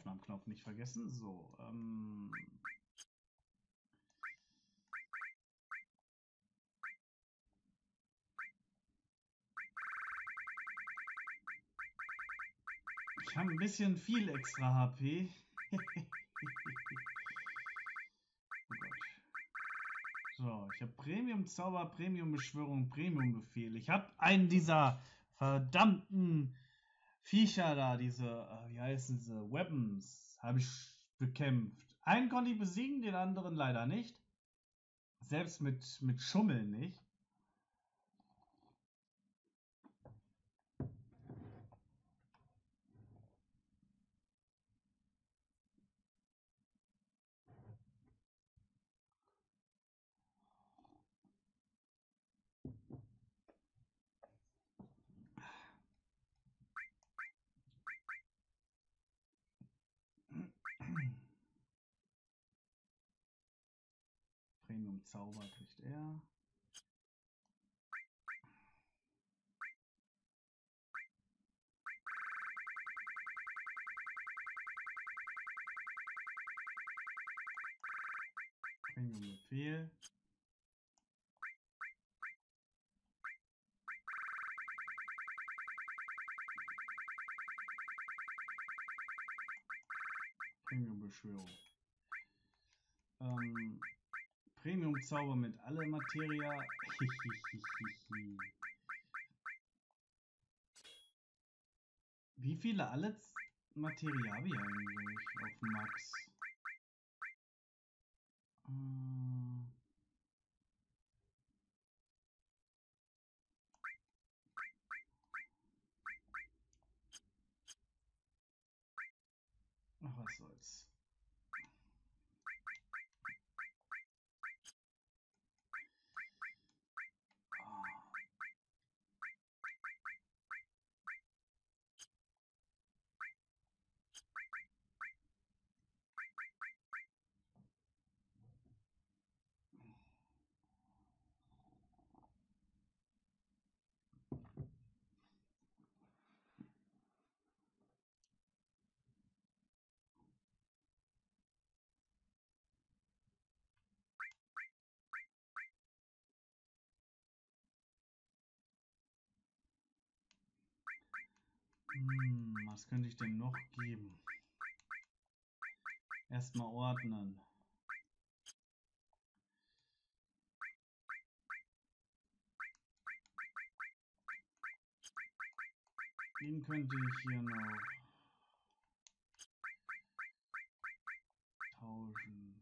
Aufnahmeknopf nicht vergessen. So, ich habe ein bisschen viel extra HP. Oh Gott. So, ich habe Premium-Zauber, Premium-Beschwörung, Premium-Befehl. Ich habe einen dieser verdammten Viecher da, diese, wie heißen sie, Weapons, habe ich bekämpft. Einen konnte ich besiegen, den anderen leider nicht. Selbst mit Schummeln nicht. Premium-Zauber kriegt er. Premium-Befehl. Premium-Beschwörung. Premium-Zauber mit alle Materia. Wie viele alle Materia habe ich eigentlich auf Max? Ach, was soll's. Was könnte ich denn noch geben? Erstmal ordnen. Den könnte ich hier noch tauschen.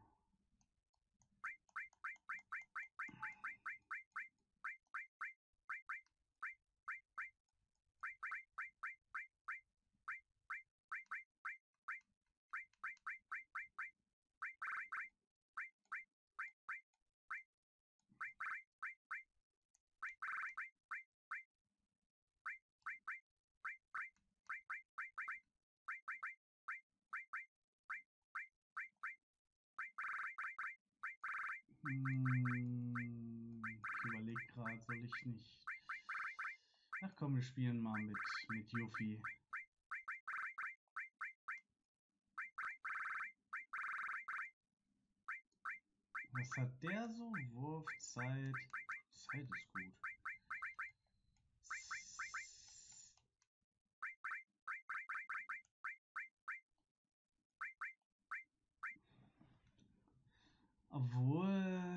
Ich überlege gerade, soll ich nicht. Ach komm, wir spielen mal mit Yuffie. Was hat der so? Wurfzeit. Zeit ist gut. Obwohl.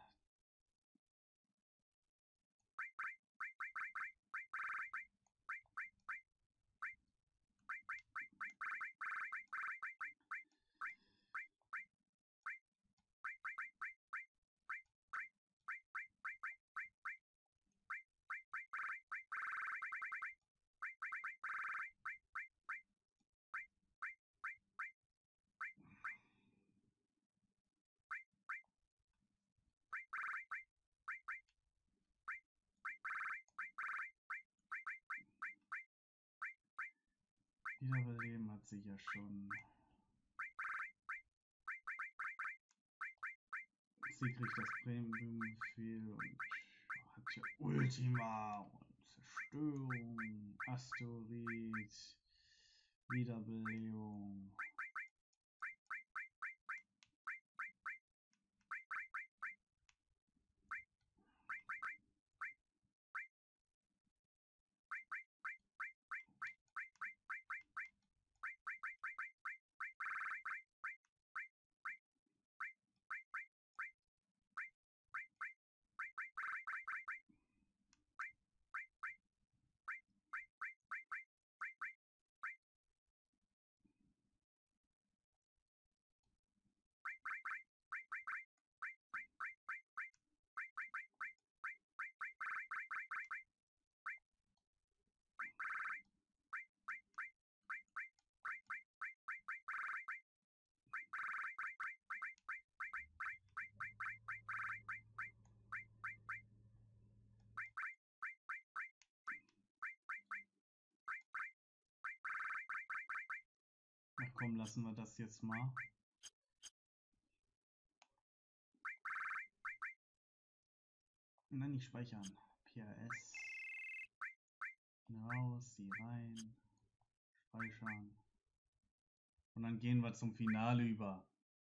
Wiederbeleben hat sie ja schon. Sie kriegt das Premium-Befehl und hat hier Ultima und Zerstörung, Asteroid, Wiederbelebung. Komm, lassen wir das jetzt mal. Nein, nicht speichern. PRS. Raus, sie rein. Speichern. Und dann gehen wir zum Finale über.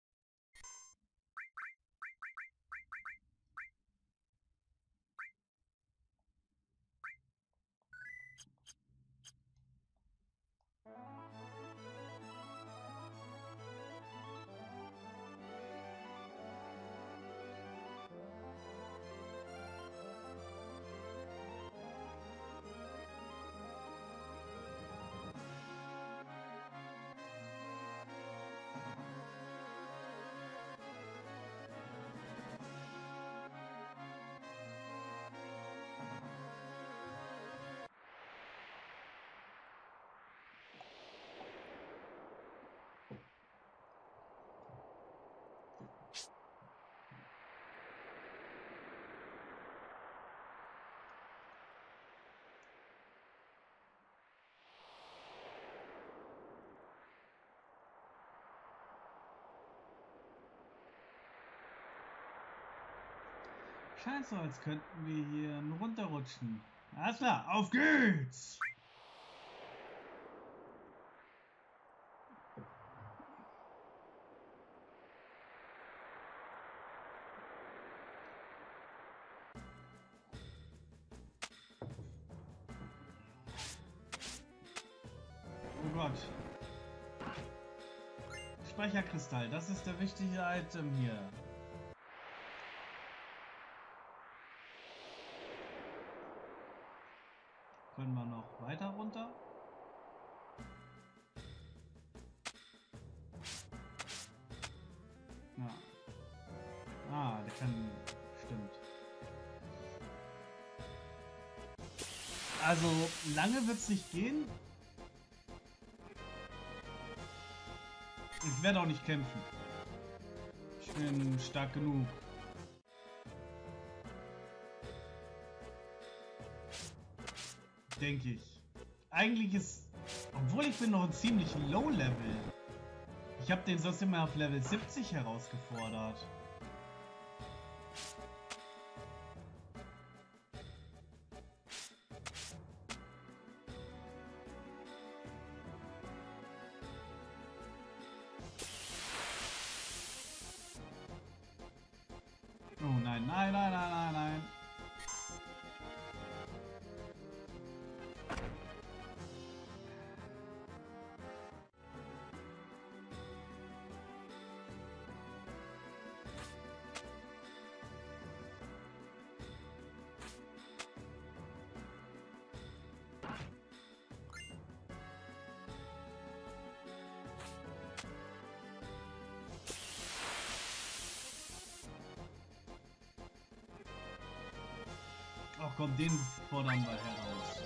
Scheint so, als könnten wir hier runterrutschen. Alles klar, auf geht's! Oh Gott. Speicherkristall, das ist der wichtige Item hier. Können wir noch weiter runter? Ja. Ah, der kann... Stimmt. Also, lange wird es nicht gehen. Ich werde auch nicht kämpfen. Ich bin stark genug. Denke ich. Eigentlich ist... Obwohl ich bin noch ein ziemlich Low-Level. Ich habe den sonst immer auf Level 70 herausgefordert. Oh nein, nein, nein, nein, nein, nein. Ach komm, den fordern wir heraus.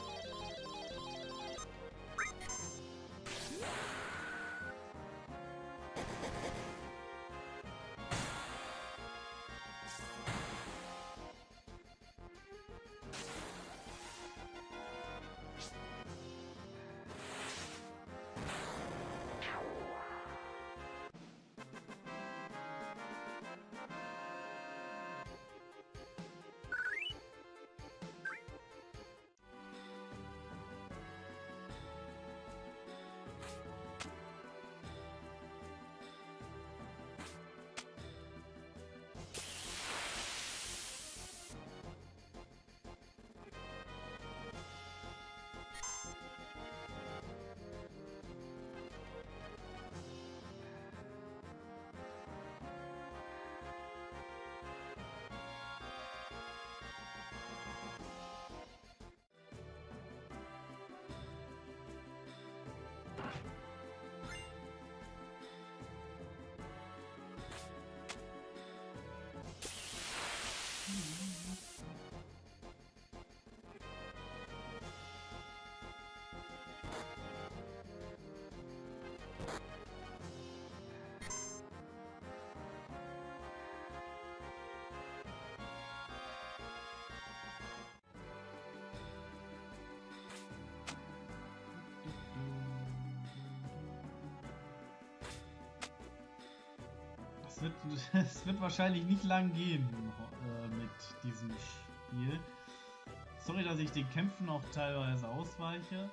Es wird wahrscheinlich nicht lang gehen mit diesem Spiel. Sorry, dass ich den Kämpfen auch teilweise ausweiche.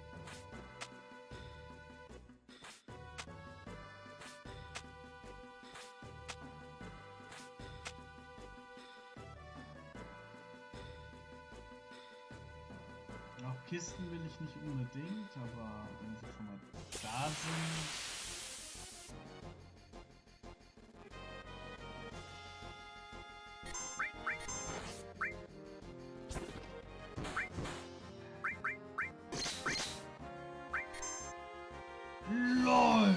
Auch Kisten will ich nicht unbedingt, aber wenn sie schon mal da sind. LOL!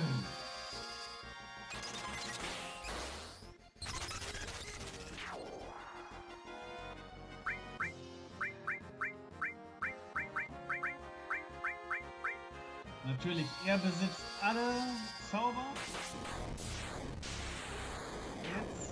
Natürlich, er besitzt alle Zauber. Jetzt.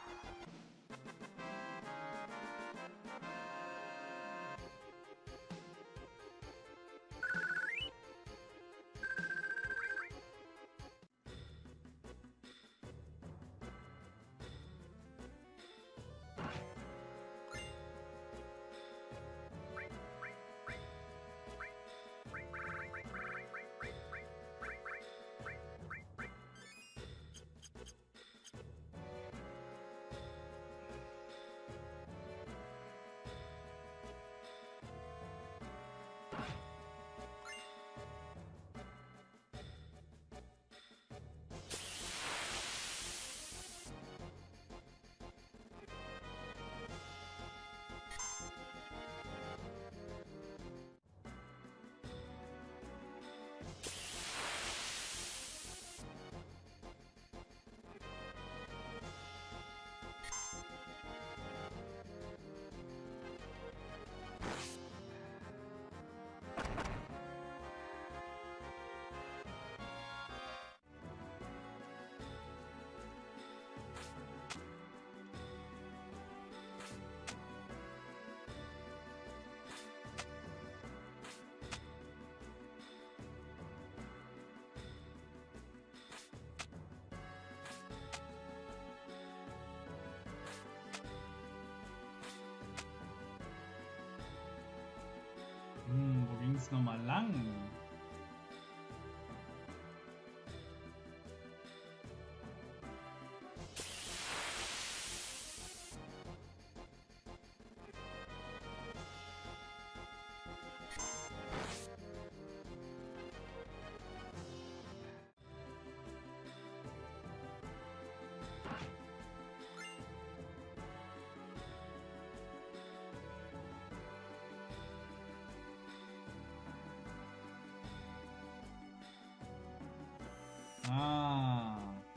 Wo ging es nochmal lang? Ah.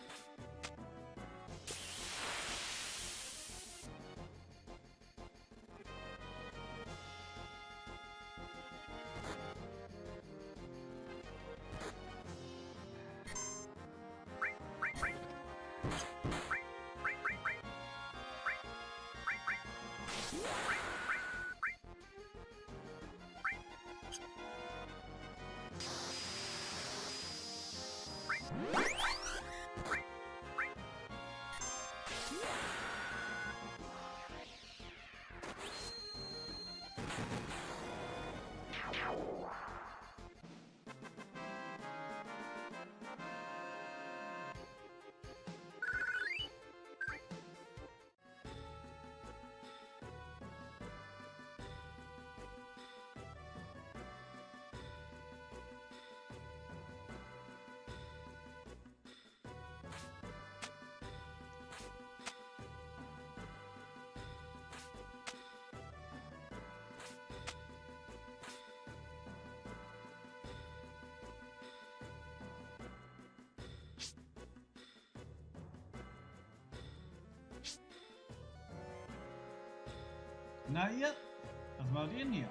Na ihr, was macht ihr denn hier?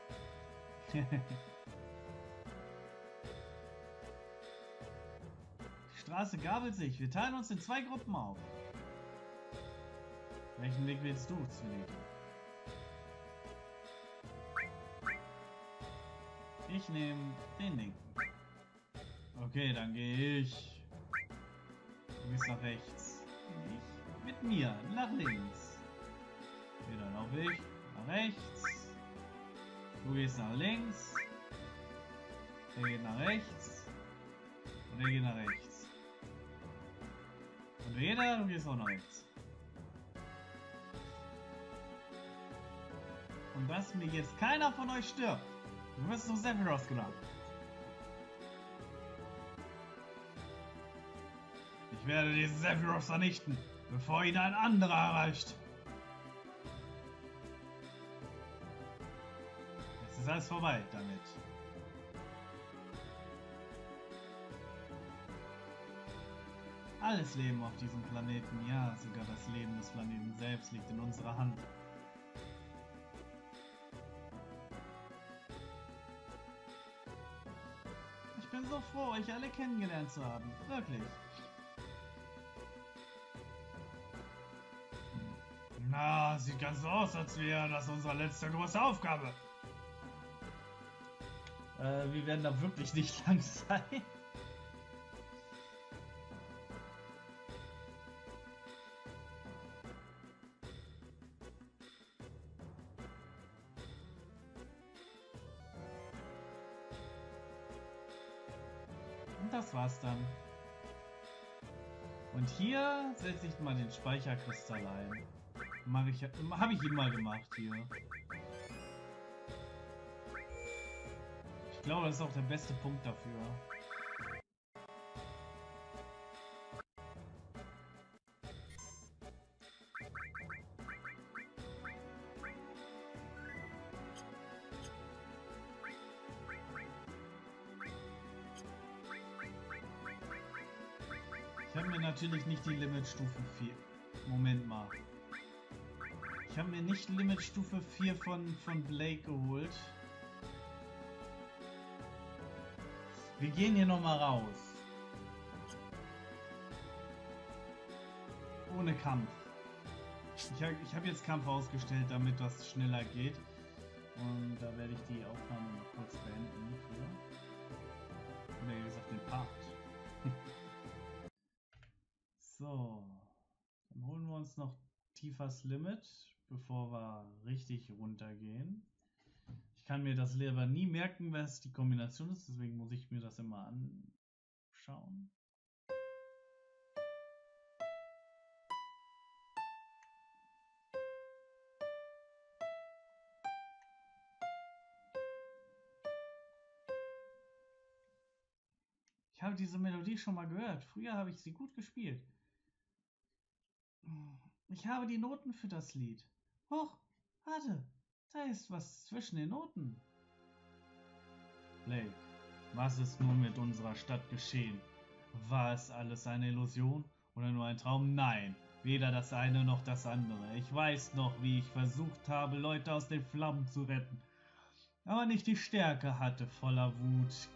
Die Straße gabelt sich. Wir teilen uns in 2 Gruppen auf. Welchen Weg willst du, Zulete? Ich nehme den linken. Okay, dann gehe ich. Du gehst nach rechts. Ich mit mir nach links. Wieder laufe ich nach rechts. Du gehst nach links. Er geht nach rechts. Und er geht nach rechts. Und Veda, du gehst auch nach rechts. Und dass mir jetzt keiner von euch stirbt. Du wirst noch Sephiroth genannt. Ich werde diesen Sephiroth vernichten, bevor ihn ein anderer erreicht. Es ist alles vorbei damit. Alles Leben auf diesem Planeten, ja, sogar das Leben des Planeten selbst liegt in unserer Hand. Ich bin so froh, euch alle kennengelernt zu haben. Wirklich. Na, sieht ganz so aus, als wäre das unsere letzte große Aufgabe. Wir werden da wirklich nicht lang sein. Und das war's dann. Und hier setze ich mal den Speicherkristall ein. Habe ich immer gemacht hier. Ich glaube, das ist auch der beste Punkt dafür. Ich habe mir natürlich nicht die Limitstufe 4. Moment mal. Ich habe mir nicht Limitstufe 4 von Blake geholt. Wir gehen hier nochmal raus. Ohne Kampf. Ich habe jetzt Kampf ausgestellt, damit das schneller geht. Und da werde ich die Aufnahme noch kurz beenden. Oder wie gesagt, den Part. So. Dann holen wir uns noch Tiefas Limit, bevor wir richtig runtergehen. Ich kann mir das Level nie merken, was die Kombination ist, deswegen muss ich mir das immer anschauen. Ich habe diese Melodie schon mal gehört. Früher habe ich sie gut gespielt. Ich habe die Noten für das Lied. Hoch, warte, da ist was zwischen den Noten. Blake, was ist nun mit unserer Stadt geschehen? War es alles eine Illusion oder nur ein Traum? Nein, weder das eine noch das andere. Ich weiß noch, wie ich versucht habe, Leute aus den Flammen zu retten. Aber nicht die Stärke hatte, voller Wut.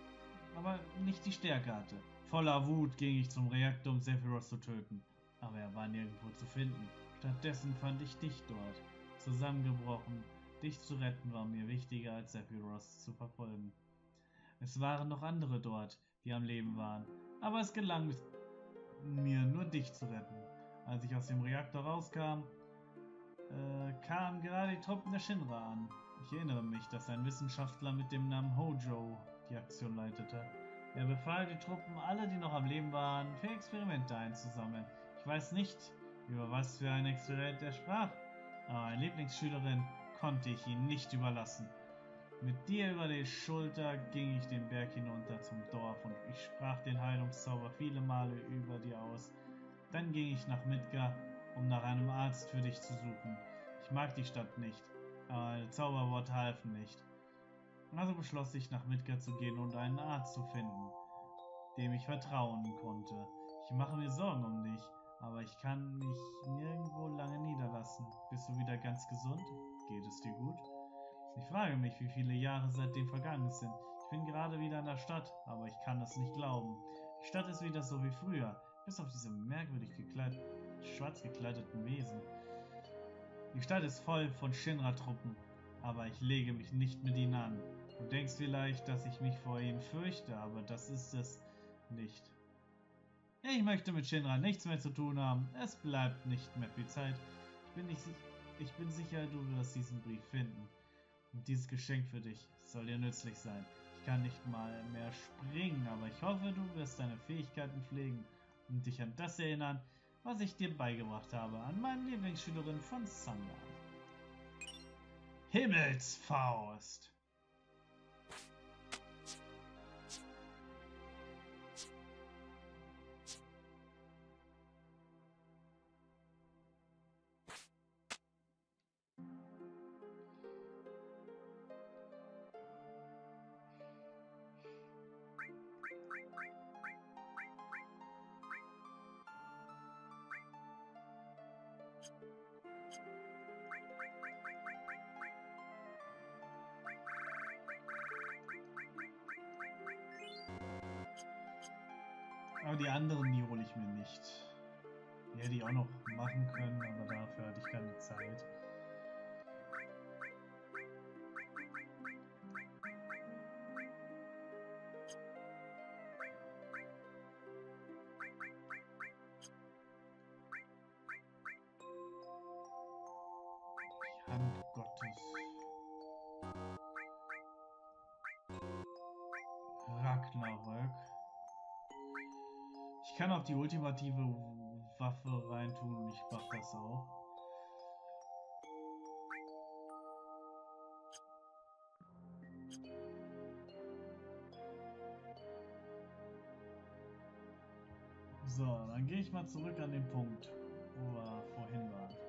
Voller Wut ging ich zum Reaktor, um Sephiroth zu töten. Aber er war nirgendwo zu finden. Stattdessen fand ich dich dort. Zusammengebrochen. Dich zu retten war mir wichtiger, als Sephiroth zu verfolgen. Es waren noch andere dort, die am Leben waren. Aber es gelang mir nur dich zu retten. Als ich aus dem Reaktor rauskam, kamen gerade die Truppen der Shinra an. Ich erinnere mich, dass ein Wissenschaftler mit dem Namen Hojo die Aktion leitete. Er befahl die Truppen, alle, die noch am Leben waren, für Experimente einzusammeln. Ich weiß nicht, über was für ein Experiment er sprach, aber meine Lieblingsschülerin konnte ich ihn nicht überlassen. Mit dir über die Schulter ging ich den Berg hinunter zum Dorf und ich sprach den Heilungszauber viele Male über dir aus. Dann ging ich nach Midgar, um nach einem Arzt für dich zu suchen. Ich mag die Stadt nicht, aber meine Zauberworte halfen nicht. Also beschloss ich, nach Midgar zu gehen und einen Arzt zu finden, dem ich vertrauen konnte. Ich mache mir Sorgen um dich, aber ich kann mich nirgendwo lange niederlassen. Bist du wieder ganz gesund? Geht es dir gut? Ich frage mich, wie viele Jahre seitdem vergangen sind. Ich bin gerade wieder in der Stadt, aber ich kann es nicht glauben. Die Stadt ist wieder so wie früher, bis auf diese merkwürdig schwarz gekleideten Wesen. Die Stadt ist voll von Shinra-Truppen, aber ich lege mich nicht mit ihnen an. Du denkst vielleicht, dass ich mich vor ihnen fürchte, aber das ist es nicht. Ich möchte mit Shinra nichts mehr zu tun haben. Es bleibt nicht mehr viel Zeit. Ich bin sicher, du wirst diesen Brief finden. Und dieses Geschenk für dich soll dir nützlich sein. Ich kann nicht mal mehr springen, aber ich hoffe, du wirst deine Fähigkeiten pflegen und dich an das erinnern, was ich dir beigebracht habe, an meine Lieblingsschülerin von Sundown. Himmelsfaust! Aber die anderen, die hole ich mir nicht. Die hätte ich auch noch machen können, aber dafür hatte ich keine Zeit. Die Hand Gottes. Ragnarök. Ich kann auch die ultimative Waffe reintun und ich mach das auch. So, dann gehe ich mal zurück an den Punkt, wo wir vorhin waren.